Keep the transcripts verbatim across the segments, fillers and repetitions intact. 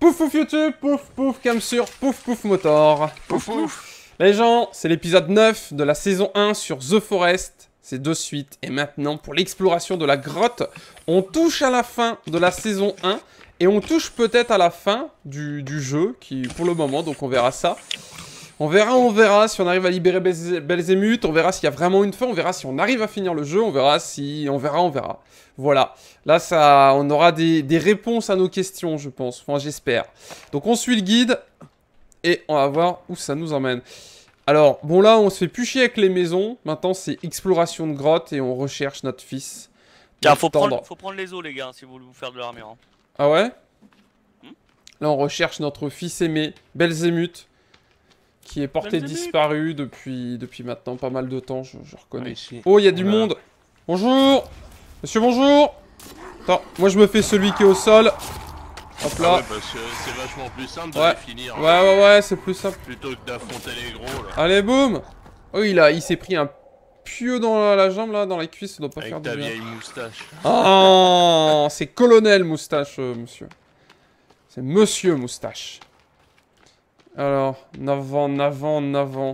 Pouf pouf YouTube, pouf pouf Camsur, pouf pouf Motor. Pouf pouf. Les gens, c'est l'épisode neuf de la saison un sur The Forest. C'est de suite. Et maintenant, pour l'exploration de la grotte, on touche à la fin de la saison un. Et on touche peut-être à la fin du, du jeu, qui pour le moment, donc on verra ça. On verra, on verra si on arrive à libérer Belzémuth, on verra s'il y a vraiment une fin, on verra si on arrive à finir le jeu, on verra si... On verra, on verra. Voilà. Là, ça, on aura des, des réponses à nos questions, je pense. Enfin, j'espère. Donc, on suit le guide. Et on va voir où ça nous emmène. Alors, bon là, on se fait plus chier avec les maisons. Maintenant, c'est exploration de grotte et on recherche notre fils. Tiens, faut prendre, faut prendre les os, les gars, si vous voulez vous faire de l'armure. Hein. Ah ouais? hmm Là, on recherche notre fils aimé, Belzémuth, qui est porté Belzémuth. disparu depuis, depuis maintenant pas mal de temps, je, je reconnais. Ici. Oh, il y a du Voilà. monde. Bonjour. Monsieur, bonjour. Attends, moi je me fais celui qui est au sol. Hop là. Ah ouais, parce que c'est vachement plus simple de Ouais. les finir. Ouais, ouais, ouais, c'est plus simple. Plutôt que d'affronter les gros là. Allez, boum. Oh, il a, il s'est pris un pieu dans la, la jambe là, dans la cuisse, ça doit pas faire Avec du ta bien. vieille moustache. Ah, c'est colonel moustache, euh, monsieur. C'est monsieur moustache. Alors, en avant, en avant, en avant.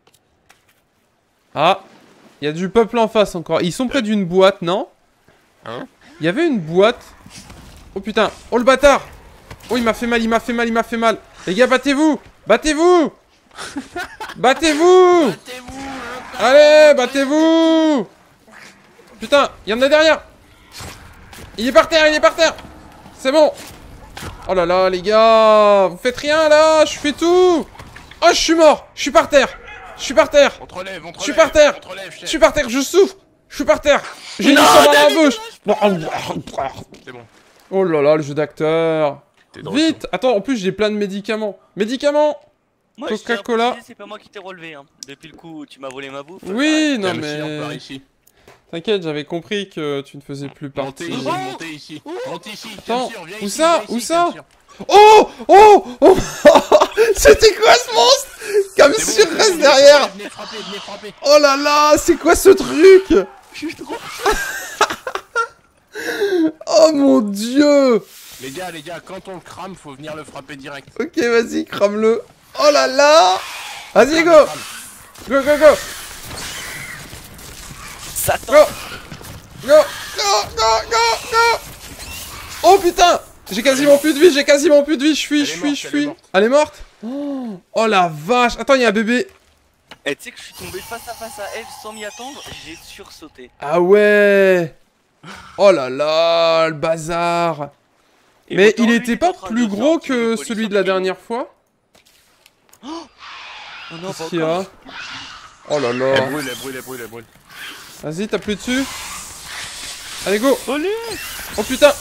Ah, il y a du peuple en face encore. Ils sont près d'une boîte, non? Hein? Il y avait une boîte. Oh putain, oh le bâtard. Oh, il m'a fait mal, il m'a fait mal, il m'a fait mal. Les gars, battez-vous. Battez-vous. Battez-vous. Battez-vous. Allez, battez-vous. Putain, il y en a derrière. Il est par terre, il est par terre. C'est bon. Oh là là, les gars. Vous faites rien, là. Je fais tout. Oh, je suis mort. Je suis par terre. Je suis par terre. On te relève, on te Je suis relève, par terre. on te relève, Je chef. suis par terre, je souffre. Je suis par terre. J'ai du sang dans la bouche. C'est bon. Oh là là, le jeu d'acteur. T'es de Vite. Attends, en plus, j'ai plein de médicaments. Médicaments. Moi, je tiens à Coca-Cola. préciser, c'est pas moi qui t'ai relevé. Hein. Depuis le coup où tu m'as volé ma bouffe. Oui, non Tiens, monsieur, on part mais... ici. T'inquiète, j'avais compris que tu ne faisais plus Montez partie. ici, montez ici. Monte ici. Attends, Camsur, viens où ici, ça? viens Où ici, ça? Camsur. Oh. Oh. Oh. C'était quoi ce monstre? Comme C'est sur bon, reste venez derrière. frapper, venez frapper, venez frapper. Oh là là, c'est quoi ce truc? Je suis trop. Oh mon dieu. Les gars, les gars, quand on le crame, faut venir le frapper direct. Ok, vas-y, crame-le. Oh là là. Vas-y, go. Crame, crame. Go, go, go. Satan. Go. Go. Go, go, go, go. Oh putain. J'ai quasiment plus de vie, j'ai quasiment plus de vie. Je fuis, Elle je est fuis, morte, je elle fuis. est morte. Elle est morte? Oh, oh la vache. Attends, il y a un bébé. Eh, tu sais que je suis tombé face à face à elle sans m'y attendre, j'ai sursauté. Ah ouais. Oh là là, le bazar. Et Mais pourtant, il lui, était est pas en train de plus gros sortir que le colis celui sur de la le kill. dernière fois? Oh non, Qu'est-ce pas qu'il y a? encore. Oh là Elle là. brûle, elle brûle, elle brûle, elle brûle. Vas-y, t'as plus dessus? Allez, go. Allez. Oh putain.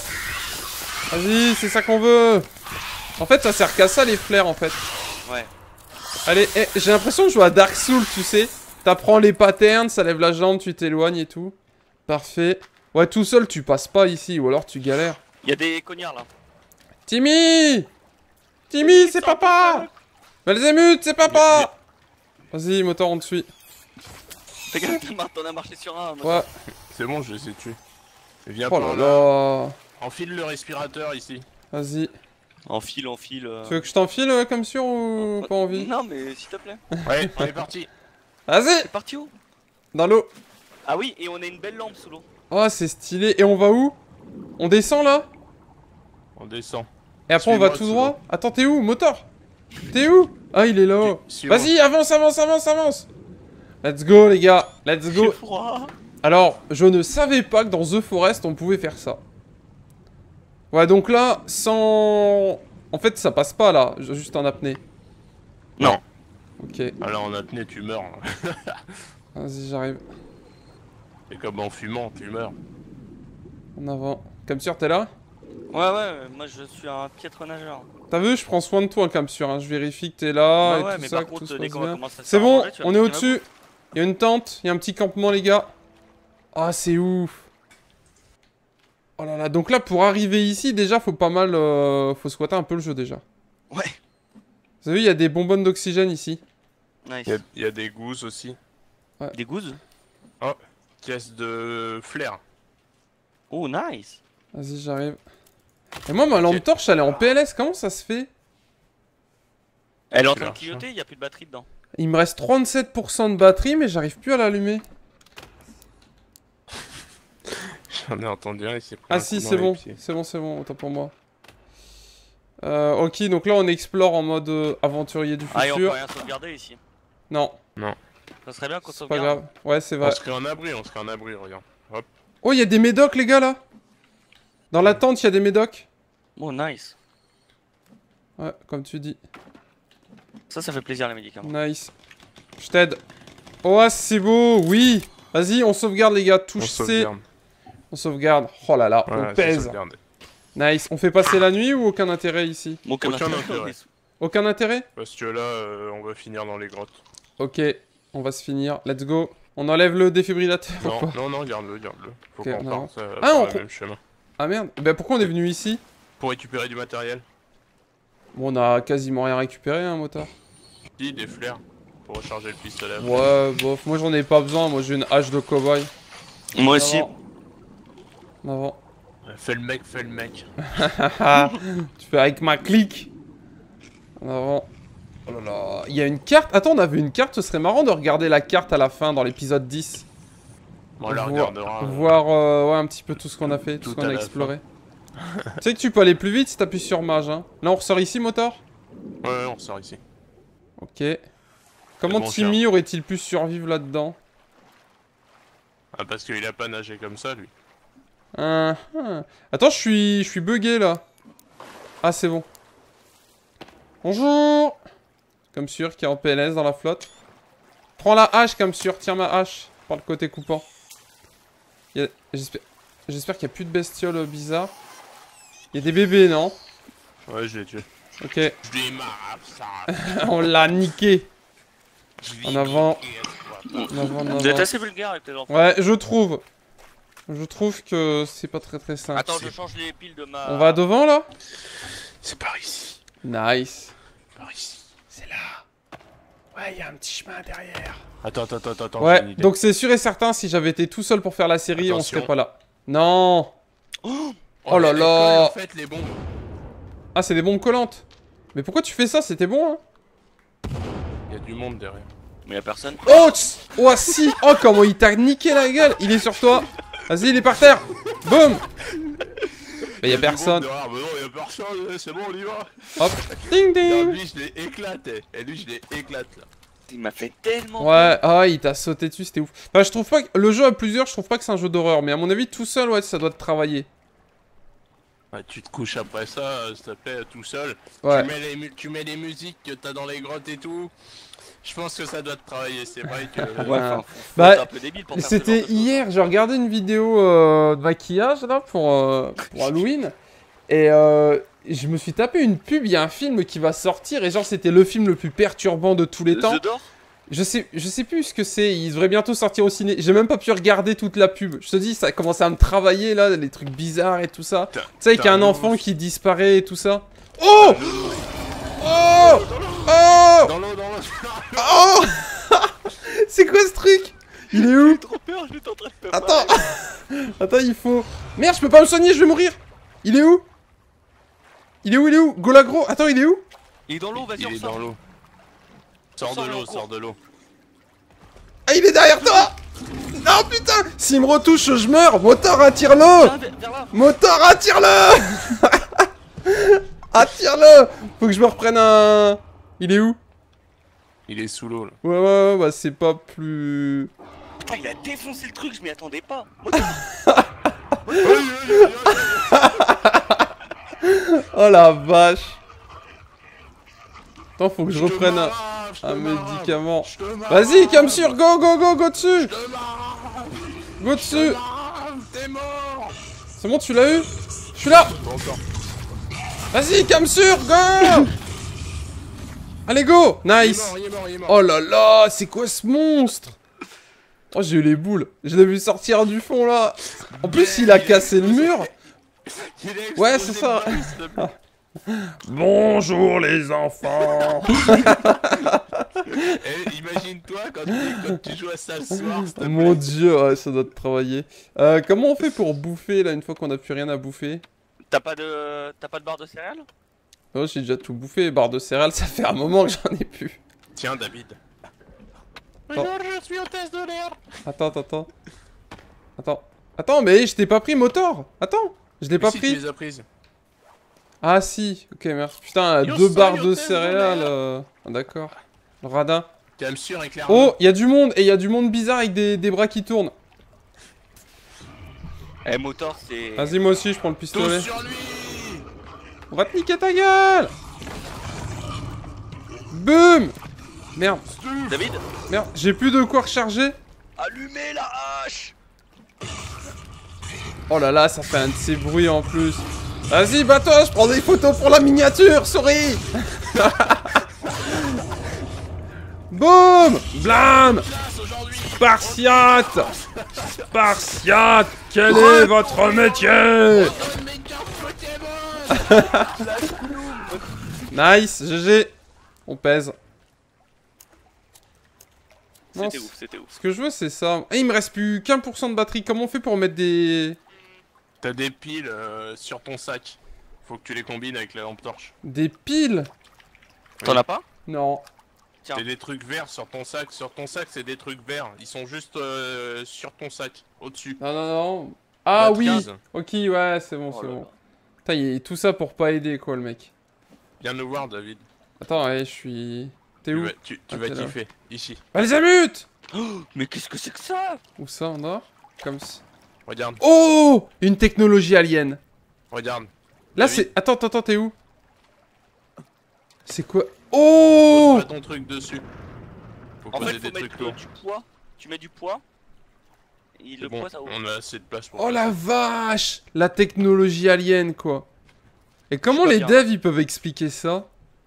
Vas-y, c'est ça qu'on veut. En fait, ça sert qu'à ça, les flares, en fait. Ouais. Allez, eh, j'ai l'impression de jouer à Dark Souls, tu sais. T'apprends les patterns, ça lève la jambe, tu t'éloignes et tout. Parfait. Ouais, tout seul, tu passes pas ici, ou alors tu galères. Il y a des cognards là. Timmy. Timmy, c'est papa. Belzémuth, c'est papa. Vas-y, moteur, on te suit. Fais gaffe, t'en as- t'en as marché sur un. Ouais. C'est bon, je les ai tués. Viens Oh par là là. là. Enfile le respirateur ici. Vas-y. Enfile, enfile. euh. Tu veux que je t'enfile euh, comme sûr ou pas envie? Non, mais s'il te plaît. Ouais, on est parti. Vas-y. C'est parti où? Dans l'eau. Ah oui, et on a une belle lampe sous l'eau. Oh, c'est stylé. Et on va où? On descend là? On descend. Et après on va Suis-moi, tout sous droit? l'eau. Attends, t'es où, moteur? T'es où? Ah, il est là-haut. Suis-moi. Vas-y, avance, avance, avance, avance. Let's go, les gars. Let's J'ai go. froid. Alors, je ne savais pas que dans The Forest, on pouvait faire ça. Ouais, donc là, sans... En fait, ça passe pas, là. Juste en apnée. Non. Ok. Ah là, en apnée, tu meurs. Vas-y, j'arrive. Et comme en fumant, tu meurs. En avant. Comme sûr, t'es là? Ouais, ouais, moi je suis un piètre nageur. T'as vu, je prends soin de toi, Camsur, hein. Je vérifie que t'es là Ouais, et ouais, tout mais ça, par que contre, tout se dès passe qu'on va bien. commencer à se C'est faire bon, manger, tu vas on est piquer ma au-dessus. Il y a une tente, il y a un petit campement, les gars. Ah, c'est ouf. Oh là là, donc là, pour arriver ici, déjà, faut pas mal... euh, faut squatter un peu le jeu, déjà. Ouais. Vous avez vu, il y a des bonbonnes d'oxygène ici. Nice. Il y, a- il y a des gousses aussi. Des gouzes? Caisse de flair. Oh, nice. Vas-y, j'arrive. Et moi, ma lampe Ok. torche, elle est en P L S, comment ça se fait? Elle est en Tu train de lâches, clignoter, il y a plus de batterie dedans. Il me reste trente-sept pour cent de batterie, mais j'arrive plus à l'allumer. J'en ai entendu un, il s'est pris Ah un si, coup dans c'est les bon, pieds. c'est bon, c'est bon, autant pour moi. Euh, ok, donc là on explore en mode euh, aventurier du Ah, et on peut futur. rien sauvegarder ici. Non, Ça serait bien qu'on c'est pas sauvegarde. grave. Ouais, c'est On vrai. se crée en abri, on se crée en abri, regarde. Hop. Oh, il y a des médocs, les gars, là. Dans la tente, il y a des médocs. Oh, nice. Ouais, comme tu dis. Ça, ça fait plaisir les médicaments. Nice. Je t'aide. Oh, c'est beau, oui. Vas-y, on sauvegarde, les gars. On Touche C. sauvegarde. On sauvegarde. Oh là là, Voilà, on c'est pèse. sauvegardé. Nice. On fait passer la nuit ou aucun intérêt ici? Aucun Aucun intérêt. intérêt. Aucun intérêt? Parce que là, euh, on va finir dans les grottes. Ok, on va se finir. Let's go. On enlève le défibrillateur ou Non, pas? non, non, garde-le, garde-le. Faut Ok, qu'on non. parte euh, Ah, par on- le même chemin. Ah merde. Bah pourquoi on est venu ici? Pour récupérer du matériel. Bon, on a quasiment rien récupéré, hein, motard. Si, des flares. Pour recharger le pistolet. Ouais, bof. Moi j'en ai pas besoin. Moi j'ai une hache de cowboy. Moi aussi. En avant. En avant. Fais le mec, fais le mec. Tu fais avec ma clique. En avant. Oh là là. Il y a une carte. Attends, on avait une carte. Ce serait marrant de regarder la carte à la fin dans l'épisode dix. On la Voir- regardera. euh, Voir euh, ouais, un petit peu tout ce qu'on a fait, tout, Tout ce qu'on à a la exploré. Tu sais que tu peux aller plus vite si t'appuies sur mage. Hein. Là on ressort ici, moteur? Ouais, ouais, on sort ici. Ok. Comment bon, Timmy aurait-il pu survivre là-dedans? Ah, parce qu'il a pas nagé comme ça, lui. Ah, ah. Attends, je suis, je suis bugué là. Ah, c'est bon. Bonjour. Comme sûr, qui est en P L S dans la flotte. Prends la hache, comme sûr. Tiens ma hache par le côté coupant. Il y a- J'espère j'espère qu'il n'y a plus de bestioles euh, bizarres. Il y a des bébés, non? Ouais, je l'ai tué. Ok, Je l'ai marre, ça. on l'a niqué. Je l'ai En avant. niqué, elle se voit pas. En avant, en Vous êtes avant. assez vulgaire avec tes enfants. Ouais, je trouve. Je trouve que c'est pas très très simple. Attends, je change les piles de ma. On va devant là? C'est par ici. Nice. Par ici. C'est là. Ouais, il y a un petit chemin derrière. Attends, attends, attends, attends. j'ai Ouais, une idée. donc c'est sûr et certain, si j'avais été tout seul pour faire la série, on Attention. serait pas là. Non. Oh, Oh là elle là. colle, en fait, les bombes. Ah, c'est des bombes collantes. Mais pourquoi tu fais ça? C'était bon, hein? Il y a du monde derrière. Mais y'a personne. Oh, tss. Oh, si. Oh, comment il t'a niqué la gueule. Il est sur toi. Vas-y, il est par terre. Boum. Mais y a du monde personne. derrière, mais non, y a personne, c'est bon, on y va. Hop. Ding Regarde, ding. lui, je l'ai éclaté. Et lui, je l'ai éclaté là. Il m'a fait tellement. Ouais, ah, il t'a sauté dessus, c'était ouf. Enfin, je trouve pas que... Le jeu à plusieurs, je trouve pas que c'est un jeu d'horreur. Mais à mon avis, tout seul, ouais, ça doit te travailler. Ouais, tu te couches après ça, euh, s'il te plaît, tout seul. Ouais. Tu, mets les mu- tu mets les musiques que t'as dans les grottes et tout. Je pense que ça doit te travailler, c'est vrai que... Ouais, Ah. enfin, faut- faut Bah, être un peu débile pour faire ce genre C'était de choses. hier, j'ai regardé une vidéo euh, de maquillage là pour, euh, pour Halloween et euh, je me suis tapé une pub, il y a un film qui va sortir et genre c'était le film le plus perturbant de tous les temps. The Door. Je sais, je sais plus ce que c'est, il devrait bientôt sortir au ciné. J'ai même pas pu regarder toute la pub. Je te dis, ça a commencé à me travailler là, les trucs bizarres et tout ça. Tu sais, qu'il y a un enfant qui disparaît et tout ça. Oh Oh Oh Dans l'eau, dans l'eau. Oh C'est quoi ce truc? Il est où? J'ai trop peur, je suis en train de faire Attends pareil. Attends, il faut... Merde, je peux pas me soigner, je vais mourir. Il est où? Il est où, il est où? Golagro, attends, il est où? Il est dans l'eau, vas-y, Il on est sort. dans l'eau. Sors Sors de et l'eau, on court. sors de l'eau. Ah, il est derrière toi. Non, putain. S'il me retouche, je meurs. Moteur, Viens, attire-le. vers vers là. Moteur, attire-le. Attire-le. Faut que je me reprenne un... Il est où? Il est sous l'eau là. Ouais, ouais, ouais, bah c'est pas plus... Putain, il a défoncé le truc, je m'y attendais pas. Oh la vache. Attends, faut que je te reprenne un, marave, je te un marave, médicament. je te marave, Vas-y, Kamsur, go, go, go, go dessus. je te marave, Go je dessus. te marave, t'es mort. C'est bon, tu l'as eu? Je suis là. Pas encore. Vas-y, Kamsur, go. Allez, go. Il est Nice. mort, il est mort, il est mort. Oh là là, c'est quoi ce monstre? Oh, j'ai eu les boules. Je l'ai vu sortir du fond, là. En plus, il a cassé le mur. Il a explosé Ouais, c'est ça. le bas, s'il te plaît. Bonjour, les enfants. Eh, imagine-toi quand, tu- quand tu joues à ça le soir, s'il te plaît. Mon dieu, ouais, ça doit te travailler. Euh, comment on fait pour bouffer, là, une fois qu'on a plus rien à bouffer? T'as pas de t'as pas de barre de céréales? Oh, j'ai déjà tout bouffé, barre de céréales, ça fait un moment que j'en ai plus. Tiens, David. Attends. Regarde, je suis hôtesse de l'air. Attends, attends, attends. Attends. Attends, mais je t'ai pas pris motor. Attends, je l'ai pas si, pris. Tu les as prises. Ah si, ok, merci. Putain, Yo, deux ça, barres yo, de t'es céréales. mon Euh... Ah, d'accord. Le radin. T'es même sûr, clairement. Oh, il y a du monde, et il y a du monde bizarre avec des, des bras qui tournent. Eh, moteur, c'est. Vas-y, moi aussi, je prends le pistolet. Tous sur lui. On va te niquer ta gueule. Boum. Merde, David, merde, j'ai plus de quoi recharger. allumez la hache. Oh là là, ça fait un de ces bruits en plus. Vas-y, bats-toi, je prends des photos pour la miniature, souris. Boum. Blam. Spartiate. Spartiate, quel est votre métier? Nice, G G. On pèse. Non, C'était ouf, c'était ouf. ce que je veux, c'est ça. Et il me reste plus qu'un pour cent de batterie. Comment on fait pour mettre des... T'as des piles euh, sur ton sac. Faut que tu les combines avec la lampe torche. Des piles? T'en as pas? Non. Tiens. T'as des trucs verts sur ton sac. Sur ton sac, c'est des trucs verts. Ils sont juste euh, sur ton sac, au-dessus. Non, non, non. Ah Bah, oui. quinze. Ok, ouais, c'est bon, Oh c'est là bon. là. Putain, il y a tout ça pour pas aider, quoi, le mec. Viens nous voir, David. Attends, ouais, je suis... T'es Tu où? vas, tu, tu Ah, vas t'es là. kiffer. Ici. Bah, les amutes. Oh, mais qu'est-ce que c'est que ça? Où ça, en or? Comme ça. Regarde. Oh, une technologie alien. Regarde. Là, David. c'est... Attends, attends, attends, t'es où? C'est quoi? Oh. Pose pas ton truc dessus. Faut En poser fait, des faut trucs mettre euh, lourds. du poids. Tu mets du poids. Et C'est le bon, poids, ça ouvre. on a assez de place pour Oh ça. la vache. La technologie alien, quoi. Et comment Je sais les pas bien. devs, ils peuvent expliquer ça?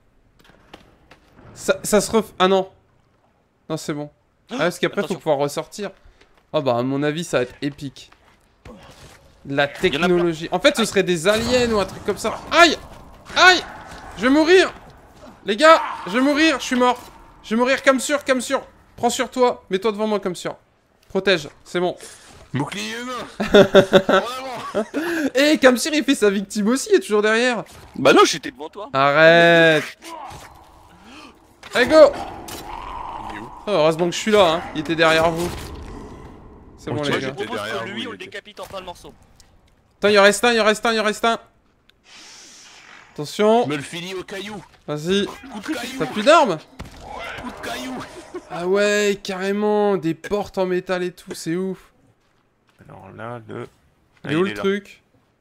Ça, ça se ref... Ah non. Non, c'est bon. Ah, parce qu'après, faut Attention. pouvoir ressortir. Ah bah, à mon avis, ça va être épique. La en a plein. technologie. En fait, ce serait des aliens ou un truc comme ça. Aïe. Aïe. Je vais mourir. Les gars, je vais mourir. Je suis mort. Je vais mourir comme sûr, comme sûr. Prends sur toi. Mets-toi devant moi comme sûr. Protège. C'est bon. Bouclier humain. En avant. Et comme sûr, il fait sa victime aussi. Il est toujours derrière. Bah non, j'étais devant toi. Arrête. Allez, go. Il est où? Oh, heureusement que je suis là, hein. Il était derrière vous. C'est bon, Ok, les Moi, je gars. j'étais propose derrière que lui, vous, on le il était. décapite en plein de morceaux. Attends, il en reste un, il en reste un, il en reste un. Attention. Me le finis au caillou. Vas-y. Coup de caillou. T'as plus d'armes? Coup de caillou. Ah ouais, carrément. Des portes en métal et tout, c'est ouf. Alors là, le... Il est où le truc?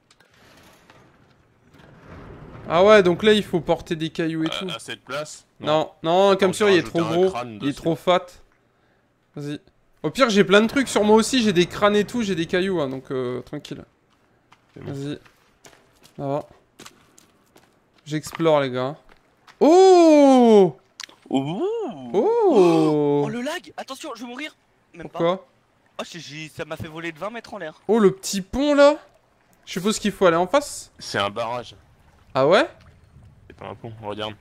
Ah ouais, donc là, il faut porter des cailloux et tout. À cette place? Non, non, comme Attends, sûr, je il vais est trop rajouter un gros. crâne Il est dessus. trop fat. Vas-y. Au pire, j'ai plein de trucs sur moi aussi. J'ai des crânes et tout, j'ai des cailloux, hein, donc euh, tranquille. C'est bon. Vas-y. Ça va. J'explore, les gars. Oh! Oh, Oh! oh le lag. Attention, je vais mourir. Même pas. Pourquoi? Oh, j'ai- j'ai- ça m'a fait voler de vingt mètres en l'air. Oh, le petit pont, là? Je suppose qu'il faut aller en face? C'est un barrage. Ah ouais? C'est pas un pont, regarde.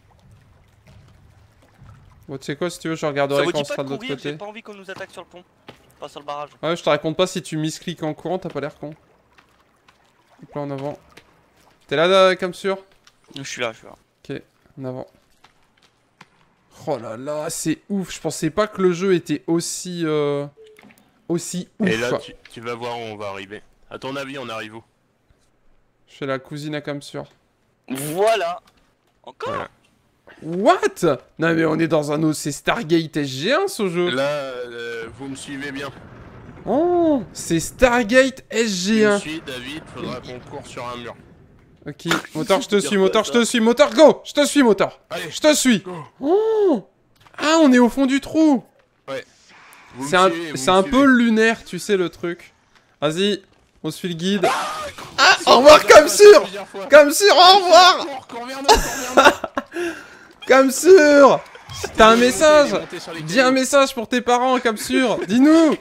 Bon, tu sais quoi, si tu veux, je Ça regarderai vous quand on dit pas sera de de l'autre courir, j'ai côté. pas envie qu'on nous attaque sur le pont. Pas sur le barrage. Ouais, je te raconte pas, si tu miscliques en courant, t'as pas l'air con. Hop là, en avant. T'es là, là, comme sûr? Je suis là, je suis là. Ok, en avant. Oh là là, c'est ouf. Je pensais pas que le jeu était aussi... Euh... Aussi ouf. Et là, tu, tu vas voir où on va arriver. À ton avis, on arrive où? Je fais la cousine à comme sûr. Voilà. Encore Voilà. What? Non mais on est dans un autre... C'est Stargate S G un, ce jeu. Là, euh, vous me suivez bien. Oh, c'est Stargate S G Tu me un. suis, David, faudra qu'on court sur un mur. Ok, moteur, je te suis, moteur, je te suis, moteur, go! Je te suis, moteur! Allez, Je te suis! go. Oh! Ah, on est au fond du trou! Vous C'est me un, suivez, vous c'est me un suivez. peu lunaire, tu sais, le truc. Vas-y, on suit le guide. Ah, au revoir, comme sûr! Plusieurs fois. Comme sûr, au revoir! Cours, cours vers nous, cours vers nous. Comme sûr! T'as un Il est monté, message! il est monté sur les Dis un cailloux. message pour tes parents, comme sûr! Dis-nous!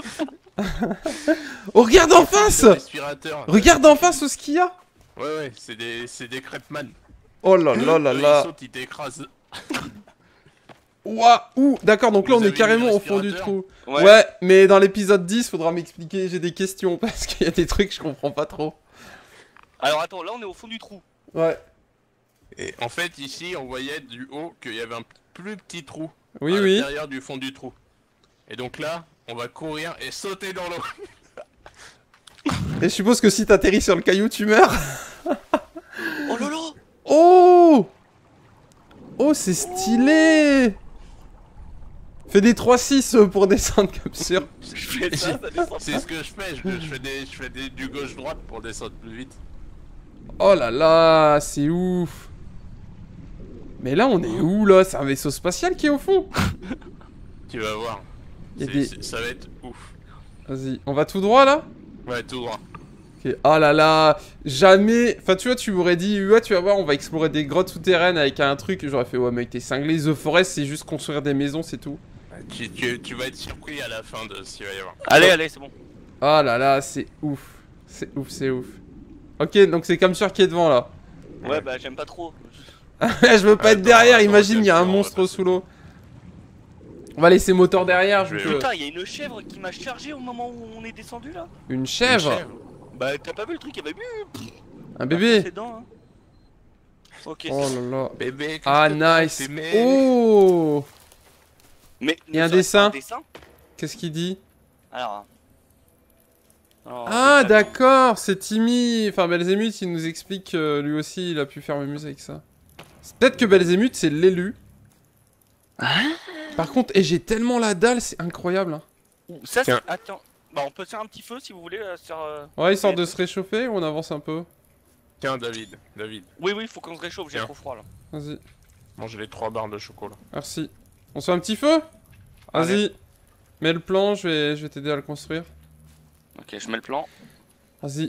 Oh, regarde en face! Le respirateur. Regarde en face ce qu'il y a! Ouais, ouais, c'est des, c'est des crêpes-man. Oh là là là Eux, là! Ils sautent, ils t'écrasent. Ouah, ouh, d'accord, donc là Vous on est avez mis carrément le au fond du respirateur trou. Ouais. Ouais, mais dans l'épisode dix, faudra m'expliquer, j'ai des questions, parce qu'il y a des trucs que je comprends pas trop. Alors attends, là on est au fond du trou. Ouais. Et en fait, ici, on voyait du haut qu'il y avait un plus petit trou. Oui, à oui. l'intérieur du fond du trou. Et donc là, on va courir et sauter dans l'eau. Et je suppose que si t'atterris sur le caillou, tu meurs. Oh là là. Oh! Oh, c'est stylé! Fais des trois six pour descendre comme sûr. Je fais ça, ça descend. C'est ce que je fais, je, je fais, des, je fais des, du gauche-droite pour descendre plus vite. Oh là là, c'est ouf. Mais là, on est où là? C'est un vaisseau spatial qui est au fond. Tu vas voir. Y a C'est- des- c'est- Ça va être ouf. Vas-y, on va tout droit là? Ouais, tout droit. Ok. Oh là là, jamais. Enfin, tu vois, tu m'aurais dit, ouais, tu vas voir, on va explorer des grottes souterraines avec un truc. J'aurais fait, ouais, mec, t'es cinglé. The Forest, c'est juste construire des maisons, c'est tout. Tu, tu, tu vas être surpris à la fin de ce qu'il va y avoir. Allez, allez, c'est bon. Oh là là, c'est ouf. C'est ouf, c'est ouf. Ok, donc c'est comme sûr qui est devant là. Ouais, bah j'aime pas trop. Je veux pas être Attends, derrière, attends, imagine, il y a un attends, monstre attends. sous l'eau. On va laisser moteur derrière, je Je vais- veux que- Putain, y'a une chèvre qui m'a chargé au moment où on est descendu là. Une Une chèvre, chèvre. Bah t'as pas vu le truc, il y avait un bébé. ses dents, hein. Ok. Oh là là. Bébé, qu'est-ce Ah que tu nice. fais, mec? Oh. Mais Il y a un ne serait-ce pas dessin. un dessin Qu'est-ce qu'il dit? Alors. Alors, Ah dessin. d'accord, c'est Timmy. Enfin Belzémuth, il nous explique que lui aussi, il a pu faire Mémuse avec ça. C'est peut-être que Belzémuth, c'est l'élu. Hein? Par contre, et j'ai tellement la dalle, c'est incroyable. Hein. Ça c'est. Tiens. Attends. Bah on peut faire un petit feu si vous voulez euh, sur. euh, Ouais, histoire de se réchauffer ou on avance un peu? Tiens, David, David, Oui, oui, faut qu'on se réchauffe, j'ai Tiens. trop froid là. Vas-y, mange les trois barres de chocolat. merci. On se fait un petit feu? Vas-y. Mets le plan, je vais, je vais t'aider à le construire. Ok, je mets le plan. Vas-y.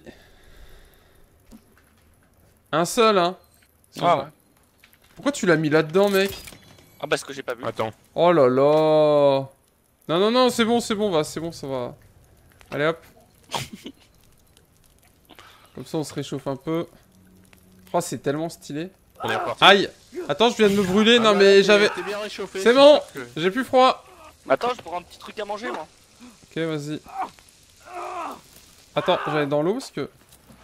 Un seul, hein. Ah ouais. Pourquoi tu l'as mis là-dedans, mec? Ah, parce que j'ai pas vu. Attends, Oh là là. Non, non, non, c'est bon, c'est bon, va, c'est bon, ça va. Allez, hop. Comme ça, on se réchauffe un peu. Oh, c'est tellement stylé. on est reparti. Aïe. Attends, je viens de me brûler. Ah, Non, bah, mais t'es- j'avais... t'es bien réchauffé. C'est bon. sûr que- J'ai plus froid. Attends, je prends un petit truc à manger moi. Ok, vas-y. Attends, j'allais dans l'eau parce que...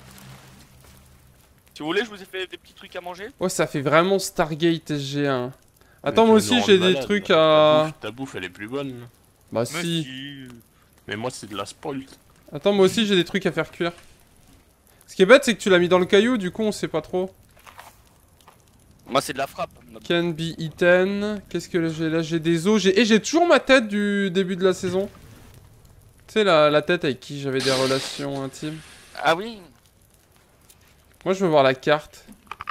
Si vous voulez, je vous ai fait des petits trucs à manger. Ouais, ça fait vraiment Stargate S G un. Attends, Mais moi tu aussi, nous rends j'ai des malade, trucs là. Ta à... bouffe, ta bouffe, elle est plus bonne. Bah Mais si. Mais moi, c'est de la spoil. Attends, moi aussi, j'ai des trucs à faire cuire. Ce qui est bête, c'est que tu l'as mis dans le caillou, du coup, on sait pas trop. Moi, c'est de la frappe. Can be eaten. Qu'est-ce que j'ai là? J'ai des os. J'ai... Et j'ai toujours ma tête du début de la saison. Tu sais, la, la tête avec qui j'avais des relations intimes. Ah oui. Moi, je veux voir la carte.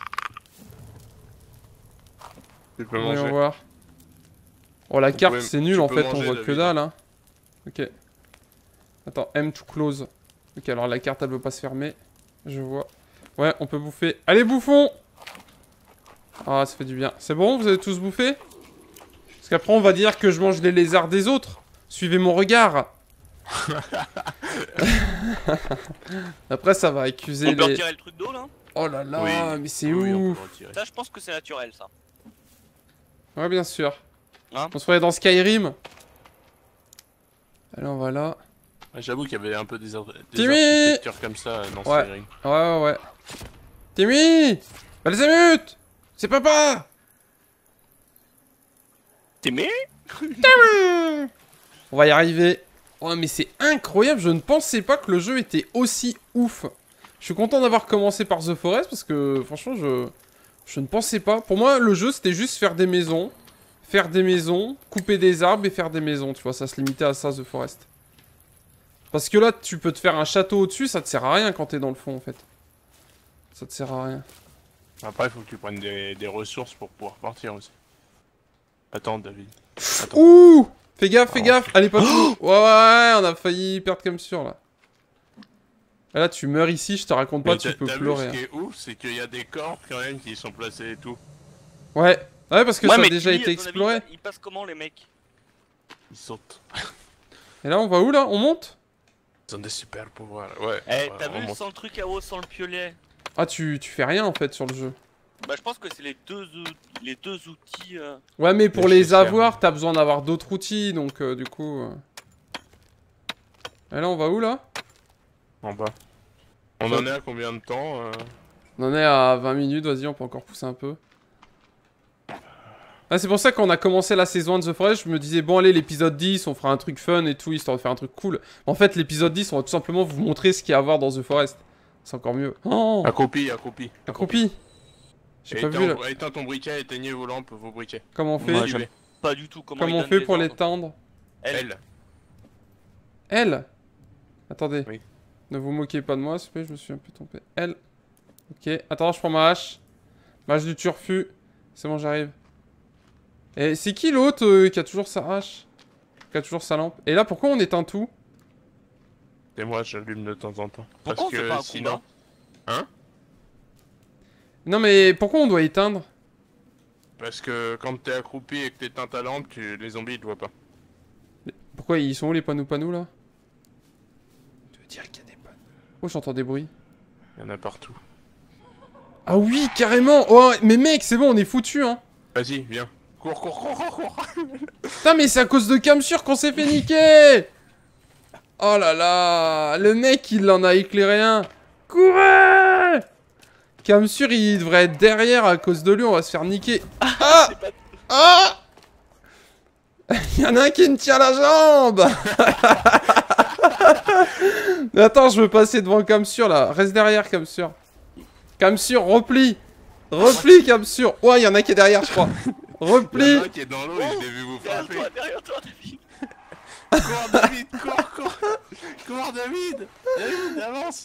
Tu peux Voyons manger. voir. Oh, la carte, pouvez- c'est nul, tu en peux fait, on manger, voit que David. dalle, hein. Ok. Attends, M to close. Ok, alors la carte, elle veut pas se fermer. Je vois. Ouais, on peut bouffer. Allez, bouffons! Ah, ça fait du bien. C'est bon, vous avez tous bouffé? Parce qu'après, on va dire que je mange les lézards des autres. Suivez mon regard. Après, ça va accuser On peut les... retirer le truc d'eau là. Oh là là, Oui. mais c'est Oui, on peut ouf. le retirer. Ça, je pense que c'est naturel ça. Ouais, bien sûr. Hein? On se remet dans Skyrim. Allez, on va là. Ouais, J'avoue qu'il y avait un peu des, ar- des Timmy architectures comme ça euh, dans Ouais. Skyrim. Ouais, ouais, ouais. Timmy! Balzamut! C'est papa! T'aimais? On va y arriver. Oh, mais c'est incroyable, je ne pensais pas que le jeu était aussi ouf. Je suis content d'avoir commencé par The Forest parce que, franchement, je... Je ne pensais pas. Pour moi, le jeu, c'était juste faire des maisons. Faire des maisons, couper des arbres et faire des maisons, tu vois. Ça se limitait à ça, The Forest. Parce que là, tu peux te faire un château au-dessus, ça te sert à rien quand t'es dans le fond, en fait. Ça te sert à rien. Après, il faut que tu prennes des, des ressources pour pouvoir partir aussi. Attends, David. Attends. Ouh! Fais gaffe, fais Oh. gaffe! Allez, pas tout! Ouais, ouais, on a failli perdre comme sûr, là. Et là, tu meurs ici, je te raconte pas, Mais tu t'as- peux t'as vu pleurer. ce hein. qui est ouf, c'est qu'il y a des corps quand même qui sont placés et tout. Ouais. Ouais, parce que Ouais, ça a mais déjà Timmy, été à ton avis, exploré. Ils passent comment les mecs? Ils sautent. Et là, on va où, là? On monte? Ils ont des super pouvoirs. Ouais. Eh, ouais, t'as on vu monte. sans le truc à eau, sans le piolet? Ah, tu, tu fais rien, en fait, sur le jeu. Bah, je pense que c'est les deux, ou- les deux outils. euh, Ouais, mais pour Mais les je sais faire. avoir, t'as besoin d'avoir d'autres outils, donc, euh, du coup... euh. Et là, on va où, là? En bas. On Ça- en est à combien de temps euh On en est à vingt minutes, vas-y, on peut encore pousser un peu. Ah, c'est pour ça qu'on a commencé la saison un de The Forest, je me disais, bon allez, l'épisode dix, on fera un truc fun et tout, histoire de faire un truc cool. En fait, l'épisode dix, on va tout simplement vous montrer ce qu'il y a à voir dans The Forest. C'est encore mieux. Oh, Accroupi, accroupi. accroupi. J'ai pas vu là. Éteins, éteins ton briquet, éteignez vos lampes, vos briquets. Comment on fait Moi, J'y j'aime vais. pas du tout comment Comment il on donne fait les pour ordres. l'étendre? Elle. Elle. Elle. Attendez. Oui. Ne vous moquez pas de moi, s'il vous plaît, je me suis un peu trompé. Elle. Ok, attends, je prends ma hache. Ma hache du turfu. C'est bon, j'arrive. Et c'est qui l'autre euh, qui a toujours sa hache? Qui a toujours sa lampe? Et là, pourquoi on éteint tout? Et moi, j'allume de temps en temps. Pourquoi on Parce fait pas un que sinon. combat Non, mais pourquoi on doit éteindre? Parce que quand t'es accroupi et que t'éteins ta lampe, tu... les zombies ils te voient pas. Pourquoi ils sont où les panneaux panneaux là? Tu veux dire qu'il y a des panneaux? Oh, j'entends des bruits. Il y en a partout. Ah oui, carrément! Oh, mais mec, c'est bon, on est foutu, hein! Vas-y, viens. Cours, cours, cours, cours, cours. Putain, mais c'est à cause de Kamsur qu'on s'est fait niquer! Oh là là! Le mec, il en a éclairé un! Courez! Kamsur, il devrait être derrière à cause de lui, on va se faire niquer. Ah! C'est pas- Ah! Il y en a un qui me tient la jambe! Mais attends, je veux passer devant Kamsur là. Reste derrière, Kamsur. Kamsur, replie! Replie, Kamsur! Ouais, il y en a qui est derrière, je crois. Il y en Replie! a un qui est dans l'eau et je l'ai vu vous Derrière frapper. toi, derrière toi, David. Cours, David, cours, cours. Cours, David. David, avance.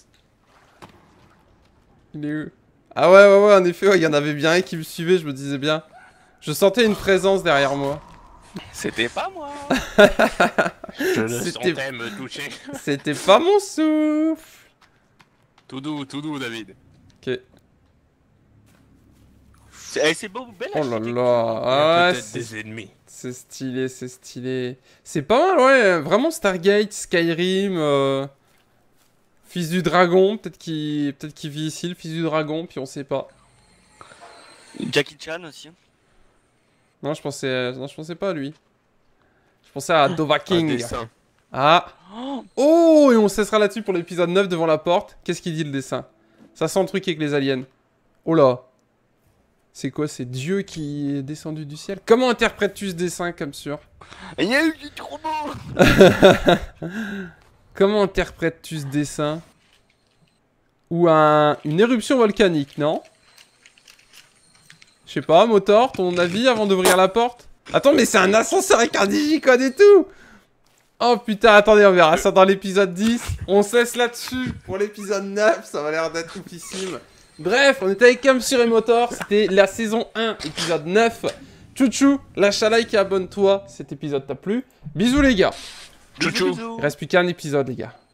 Il est où? Ah ouais, ouais, ouais, en effet, ouais, il y en avait bien un qui me suivait, je me disais bien. Je sentais une présence derrière moi. C'était pas moi. Je le C'était- sentais me toucher. C'était pas mon souffle. Tout doux, tout doux, David. Ok. C'est eh, c'est beau, belle Oh là architecture. là. Il y a Ah ouais, peut-être c'est des ennemis. c'est stylé, c'est stylé. C'est pas mal, ouais. Vraiment Stargate, Skyrim, euh, fils du dragon. Peut-être qu'il peut-être qu'il vit ici, le fils du dragon, puis on sait pas. Jackie Chan aussi. Non, je pensais, non, je pensais pas à lui. Je pensais à Dova Un King. dessin. Ah. Oh, Oh, et on cessera là-dessus pour l'épisode neuf devant la porte. Qu'est-ce qu'il dit le dessin? Ça sent le truc avec les aliens. Oh là. C'est quoi? C'est Dieu qui est descendu du ciel? Comment interprètes-tu ce dessin, comme sûr? il y a eu du trop beau. Comment interprètes-tu ce dessin? Ou un... une éruption volcanique, non? Je sais pas, Motor, ton avis avant d'ouvrir la porte? Attends, mais c'est un ascenseur avec un digicode et tout! Oh putain, attendez, on verra ça dans l'épisode dix. On cesse là-dessus pour l'épisode neuf, ça va l'air d'être oufissime. Bref, on était avec Kamsur et Motor, c'était la saison un, épisode neuf. Tchou-tchou, lâche un like et abonne-toi si cet épisode t'a plu. Bisous les gars. Tchou-tchou. Bisous. Il reste plus qu'un épisode les gars.